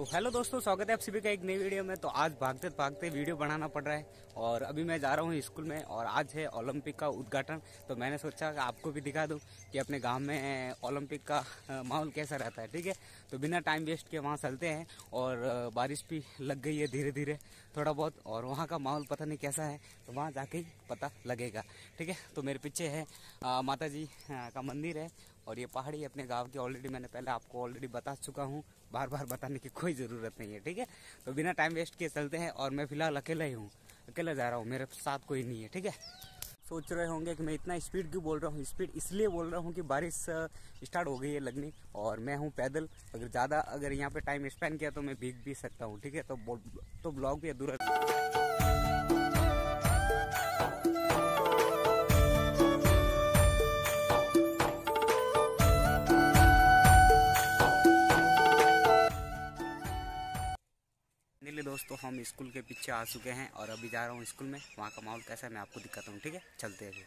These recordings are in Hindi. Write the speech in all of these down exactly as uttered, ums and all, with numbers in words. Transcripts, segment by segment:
तो हेलो दोस्तों, स्वागत है आप सभी का एक नई वीडियो में। तो आज भागते भागते वीडियो बनाना पड़ रहा है और अभी मैं जा रहा हूँ स्कूल में और आज है ओलंपिक का उद्घाटन। तो मैंने सोचा कि आपको भी दिखा दूँ कि अपने गांव में ओलंपिक का माहौल कैसा रहता है। ठीक है, तो बिना टाइम वेस्ट किए वहाँ चलते हैं और बारिश भी लग गई है धीरे धीरे थोड़ा बहुत, और वहाँ का माहौल पता नहीं कैसा है, तो वहाँ जाके ही पता लगेगा। ठीक है, तो मेरे पीछे है आ, माता जी का मंदिर है और ये पहाड़ी अपने गांव की ऑलरेडी मैंने पहले आपको ऑलरेडी बता चुका हूँ, बार बार बताने की कोई ज़रूरत नहीं है। ठीक है, तो बिना टाइम वेस्ट किए चलते हैं और मैं फिलहाल अकेला ही हूँ, अकेला जा रहा हूँ, मेरे साथ कोई नहीं है। ठीक है, सोच रहे होंगे कि मैं इतना स्पीड क्यों बोल रहा हूँ। स्पीड इसलिए बोल रहा हूँ कि बारिश स्टार्ट हो गई है लगनी और मैं हूँ पैदल। अगर ज़्यादा अगर यहाँ पे टाइम स्पेंड किया तो मैं भीग भी सकता हूँ। ठीक है, तो तो ब्लॉग भी अधूरा। दोस्तों, हम स्कूल के पीछे आ चुके हैं और अभी जा रहा हूँ स्कूल में। वहाँ का माहौल कैसा है मैं आपको दिखाता हूँ। ठीक है, चलते हैं।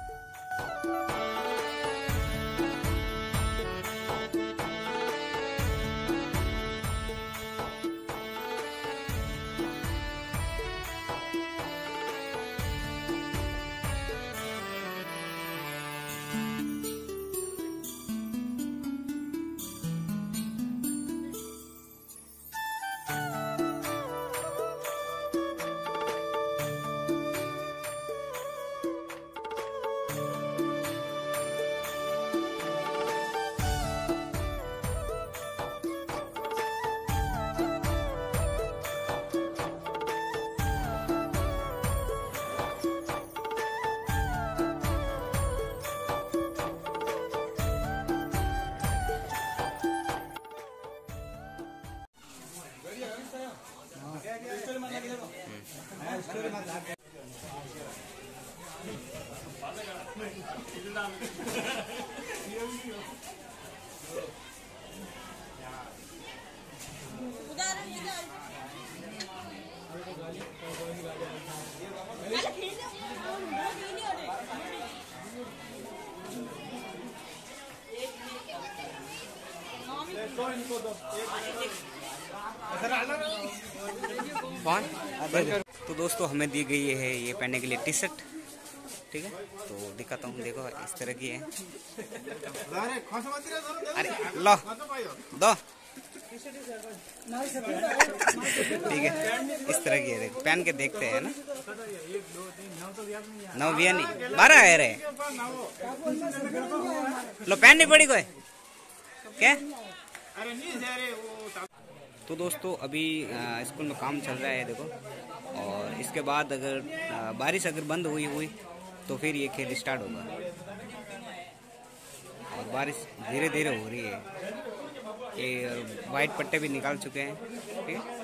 तो दोस्तों, हमें दी गई है ये पहनने के लिए टी शर्ट। ठीक है, तो दिखाता हूँ, देखो इस तरह की है। अरे लो दो, ठीक है, इस तरह की है, देखो पहन के देखते हैं ना। नौ बिया नहीं बारह है रे, लो पहन नहीं पड़ी कोई क्या। तो दोस्तों, अभी स्कूल में काम चल रहा है देखो, और इसके बाद अगर बारिश अगर बंद हुई हुई तो फिर ये खेल स्टार्ट होगा। और बारिश धीरे धीरे हो रही है, ये वाइट पट्टे भी निकाल चुके हैं। ठीक है,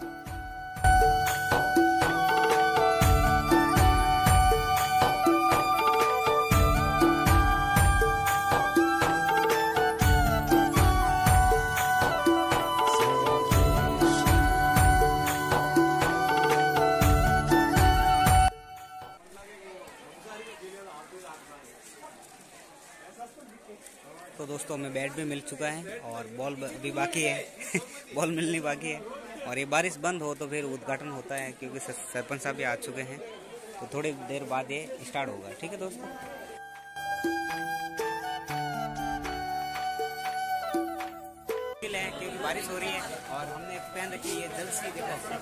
तो दोस्तों हमें बैट भी मिल चुका है और बॉल भी बाकी है बॉल मिलनी बाकी है। और ये बारिश बंद हो तो फिर उद्घाटन होता है, क्योंकि सरपंच साहब भी आ चुके हैं, तो थोड़ी देर बाद ये स्टार्ट होगा। ठीक है दोस्तों, क्योंकि बारिश हो रही है और हमने पहन रखी है जर्सी। देखो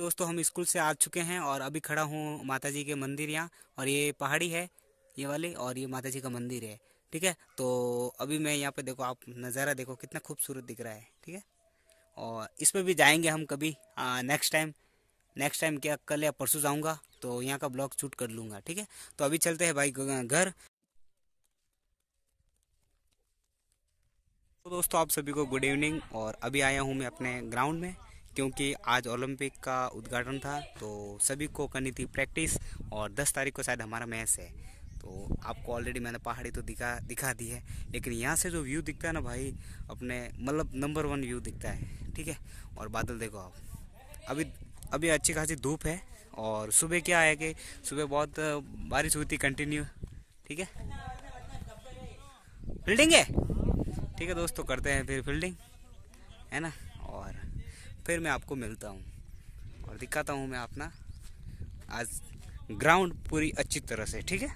दोस्तों हम स्कूल से आ चुके हैं और अभी खड़ा हूँ माता जी के मंदिर यहाँ, और ये पहाड़ी है ये वाली, और ये माता जी का मंदिर है। ठीक है, तो अभी मैं यहाँ पे देखो, आप नज़ारा देखो कितना खूबसूरत दिख रहा है। ठीक है, और इस पर भी जाएंगे हम कभी नेक्स्ट टाइम। नेक्स्ट टाइम क्या, कल या परसों जाऊँगा तो यहाँ का ब्लॉग शूट कर लूँगा। ठीक है, तो अभी चलते हैं भाई घर। तो दोस्तों आप सभी को गुड इवनिंग, और अभी आया हूँ मैं अपने ग्राउंड में, क्योंकि आज ओलंपिक का उद्घाटन था, तो सभी को करनी थी प्रैक्टिस, और दस तारीख को शायद हमारा मैच है। तो आपको ऑलरेडी मैंने पहाड़ी तो दिखा दिखा दी है, लेकिन यहाँ से जो व्यू दिखता है ना भाई, अपने मतलब नंबर वन व्यू दिखता है। ठीक है, और बादल देखो आप, अभी अभी अच्छी खासी धूप है, और सुबह क्या है कि सुबह बहुत बारिश हुई थी कंटिन्यू। ठीक है, बिल्डिंग है। ठीक है दोस्तों, करते हैं फिर फील्डिंग, है ना, और फिर मैं आपको मिलता हूँ और दिखाता हूँ मैं अपना आज ग्राउंड पूरी अच्छी तरह से। ठीक है,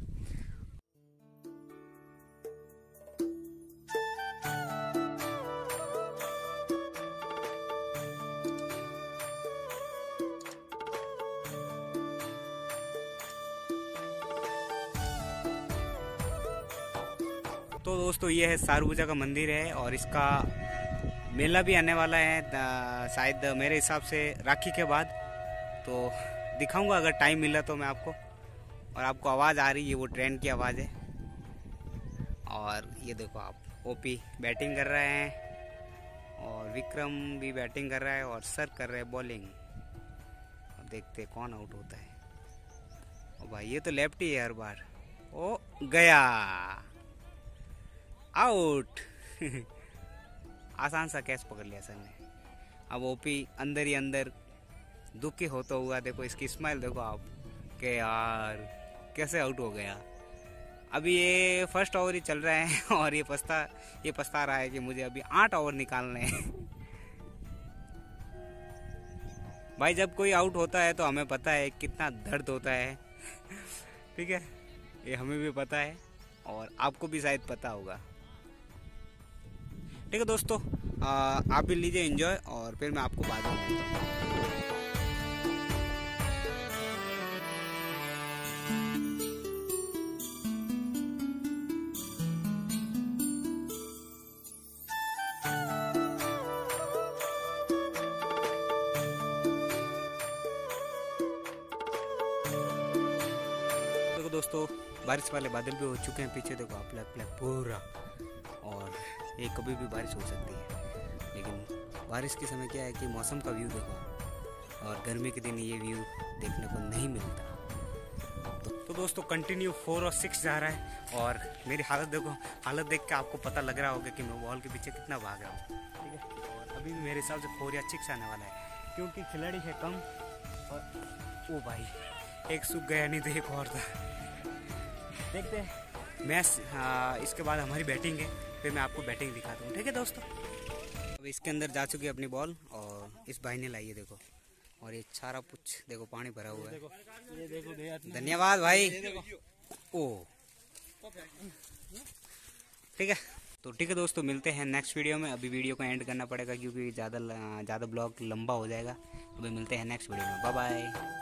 तो दोस्तों ये है सारभुजा का मंदिर है, और इसका मेला भी आने वाला है शायद मेरे हिसाब से राखी के बाद। तो दिखाऊंगा अगर टाइम मिला तो मैं आपको। और आपको आवाज़ आ रही है, वो ट्रेन की आवाज़ है। और ये देखो आप, ओपी बैटिंग कर रहे हैं, और विक्रम भी बैटिंग कर रहा है, और सर कर रहे हैं बॉलिंग। अब देखते हैं कौन आउट होता है। ओ भाई, ये तो लेफ्टी है हर बार। ओ गया आउट। आसान सा कैच पकड़ लिया सर ने। अब ओपी अंदर ही अंदर दुखी होता हुआ, देखो इसकी स्माइल देखो आप, कि यार कैसे आउट हो गया। अभी ये फर्स्ट ओवर ही चल रहा है, और ये पछता ये पछता रहा है कि मुझे अभी आठ ओवर निकालने हैं। भाई जब कोई आउट होता है तो हमें पता है कितना दर्द होता है। ठीक है, ये हमें भी पता है, और आपको भी शायद पता होगा। ठीक है दोस्तों, आ, आप भी लीजिए एंजॉय, और फिर मैं आपको बाद में मिलता हूँ। देखो दोस्तों, बारिश वाले बादल भी हो चुके हैं पीछे, देखो आप ब्लैक ब्लैक पूरा। और ये कभी भी बारिश हो सकती है, लेकिन बारिश के समय क्या है कि मौसम का व्यू देखो, और गर्मी के दिन ये व्यू देखने को नहीं मिलता। तो, तो दोस्तों कंटिन्यू फोर और सिक्स जा रहा है, और मेरी हालत देखो, हालत देख के आपको पता लग रहा होगा कि मैं बॉल के पीछे कितना भाग रहा हूँ। ठीक है, और अभी मेरे हिसाब से फोर या सिक्स आने वाला है, क्योंकि खिलाड़ी है कम। और ओ भाई, एक सूख गया, नहीं तो एक और था। देखते हैं मैच, हाँ इसके बाद हमारी बैटिंग है, फिर मैं आपको बैटिंग दिखाता हूँ। ठीक है दोस्तों, अब इसके अंदर जा चुकी है अपनी बॉल, और इस भाई ने लाई है देखो, और ये सारा कुछ देखो पानी भरा हुआ है। ये देखो, धन्यवाद भाई। ओ ठीक है, तो ठीक है दोस्तों, मिलते हैं नेक्स्ट वीडियो में। अभी वीडियो को एंड करना पड़ेगा, क्योंकि ज़्यादा ज़्यादा ब्लॉग लंबा हो जाएगा। अभी मिलते हैं नेक्स्ट वीडियो में, बाय बाय।